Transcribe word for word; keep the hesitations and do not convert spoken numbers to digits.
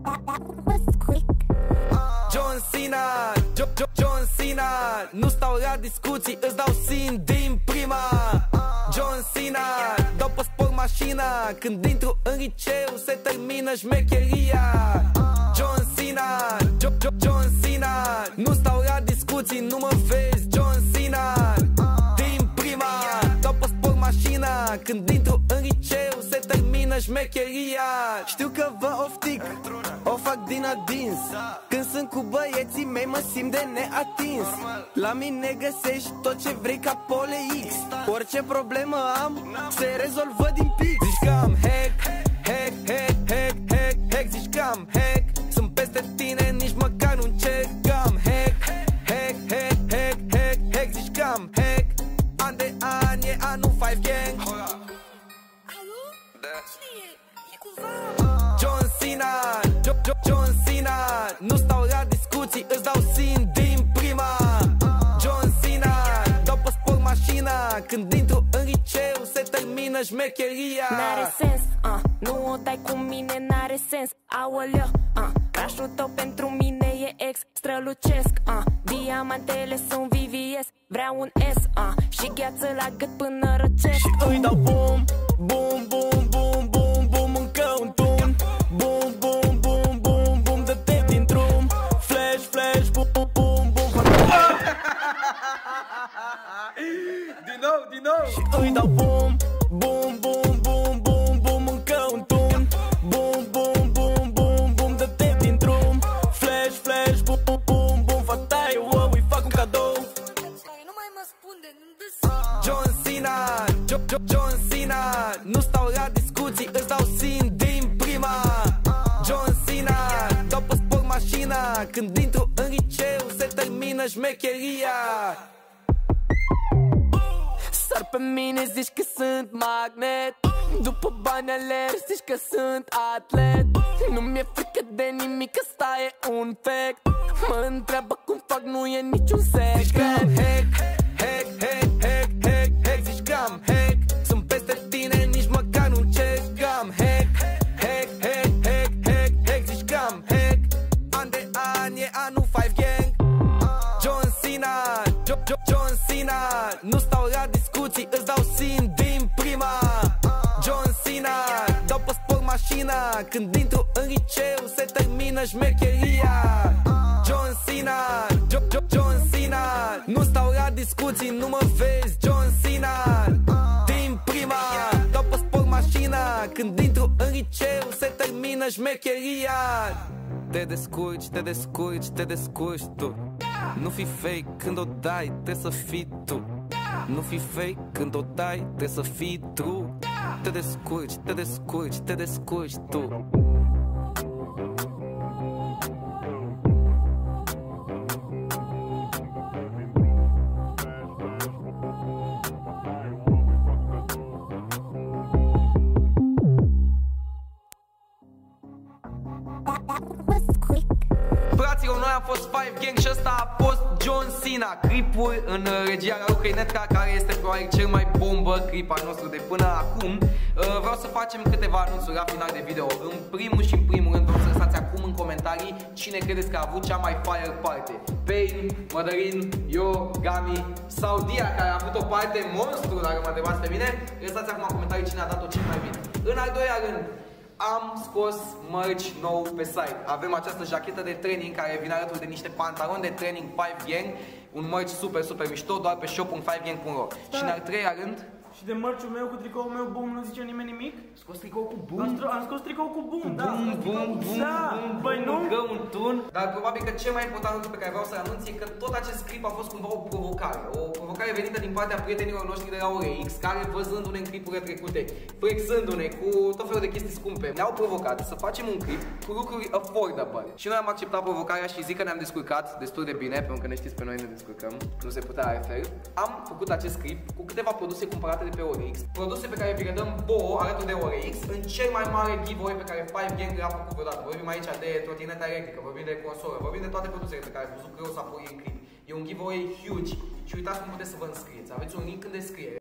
John Cena, jo jo John Cena, nu stau la discuții, îți dau sin din prima. John Cena, dau pe sport mașina, când intru în liceu se termină șmecheria. John Cena, jo jo John Cena, nu stau la discuții, nu mă vezi. John Cena, din prima, dau pe sport mașina, când intru în liceu se termină șmecheria. Știu că vă oftic, o fac din adins. Când sunt cu băieții mei mă simt de neatins. La mine găsești tot ce vrei ca Pole X. Orice problemă am, se rezolvă din pix. Zici că am hack, hack, hack, hack, hack, hack. Zici că am hack, sunt peste tine, nici măcar nu încerc. Că am hack, hack, hack, hack, hack, hack. Zici că am hack, an de an e anul cinci gang. John Cena, jo jo John Cena, nu stau la discuții, îți dau sin din prima. John Cena, dau pe sport mașina, când intru în liceu se termină șmecheria. N-are sens, uh, nu o dai cu mine, n-are sens. Aoleu, uh, crush-ul tău pentru mine e ex strălucesc, uh, diamantele sunt V V S, vreau un S, uh, și gheață la gât până răcesc. Și îi dau bum, bum, bum, bum, bum, bum, încă un tun. Bum, bum, bum, bum, bum, dă-te din drum. Flash, flash, bum, bum, bum, bum. Din nou, din nou. Și îi dau bum, bum, bum, bum, bum, bum, încă un tun. Bum, bum, bum, bum, bum, dă-te din drum. Flash, flash, bum, bum, bum, bum. Fata e wow, îi fac un cadou. Nu mai mă spune, nu dă. John Cena, jo jo John Cena, nu stau la discuții, îți dau sin din prima. John Cena, dau pe sport mașina, când intru în liceu se termină șmecheria. Sar pe mine, zici că sunt magnet, după bani alerg, zici că sunt atlet. Nu mi-e frică de nimic, ăsta e un fact. Mă întreabă cum fac, nu e niciun secret. Zici că am hack, hack, hack, hack, hack, hack. Zici că am hack, sunt peste tine, nici măcar nu încerc. Că am hack, hack, hack, hack, hack, hack. Zici că am hack, an de an e anul cinci gang. John Cena, jo jo John Cena, nu stau la discuții, îți dau sin din prima. John Cena, dau pe sport mașina, când intru în liceu se termină șmecheria. John Cena, jo jo John Cena, nu stau la discuții, nu mă vezi. John Cena, din prima, dau pe sport mașina, când intru în liceu se termină șmecheria. Te descurci, te descurci, te descurci tu. Nu fi fake când o dai, trebuie să fii tu. Nu fi fake când o dai, trebuie să fii true. Te descurci, te descurci, te descurci tu. Fraților, noi am fost cinci gang și ăsta a fost John Cena. Clipul în regia Ralu Crainetka, care este probabil cel mai bombă clip al nostru de până acum. Vreau să facem câteva anunțuri la final de video. În primul și în primul rând vreau să lăsați acum în comentarii cine credeți că a avut cea mai fire parte. Pain, Mădălin, eu, Gami sau Dia, care a avut o parte monstru, dacă mă întrebați pe mine. Lăsați acum în comentarii cine a dat-o cel mai bine. În al doilea rând, am scos merch nou pe site. Avem această jachetă de training care vine alături de niște pantaloni de training cinci gang. Un merch super, super mișto, doar pe shop punct cinci gang punct ro. Și în al treilea rând, și de mărciul meu cu tricoul meu, bum, nu zice nimeni nimic? scos tricou cu bum. Am, am scos tricou cu bum, da. Bum, bum, bum, da. bum, Băi, nu? încă un tun. Dar probabil că cel mai important lucru pe care vreau să-l anunț e că tot acest clip a fost cumva o provocare. O provocare venită din partea prietenilor noștri de la Orex, care văzându-ne în clipurile trecute, flexându-ne cu tot felul de chestii scumpe, ne-au provocat să facem un clip cu lucruri affordable. Și noi am acceptat provocarea și zic că ne-am descurcat destul de bine, pentru că ne știți pe noi ne descurcăm, nu se putea altfel. Am făcut acest clip cu câteva produse cumpărate de pe Orex. Produse pe care vi le dăm vouă alături de Orex în cel mai mare giveaway pe care cinci gang l-a făcut vreodată. Vorbim aici de trotineta electrică, vorbim de consolă, vorbim de toate produsele pe care ați văzut că eu s-a în clip. E un giveaway huge și uitați cum puteți să vă înscrieți. Aveți un link în descriere.